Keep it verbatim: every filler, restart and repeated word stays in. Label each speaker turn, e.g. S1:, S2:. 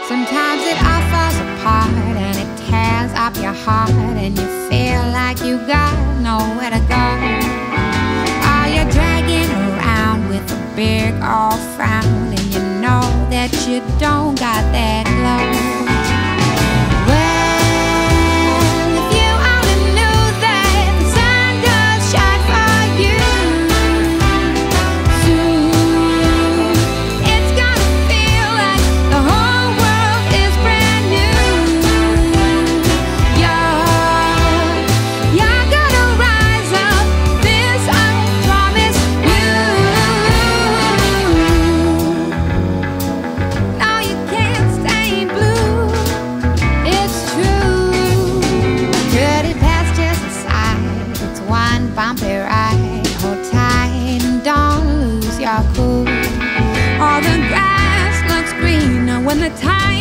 S1: Sometimes it all falls apart and it tears up your heart, and you feel like you got nowhere to go. Oh, you're dragging around with a big old frown, and you know that you don't got that glow. Bumpy ride, hold tight and don't lose your cool. All the grass looks greener when the time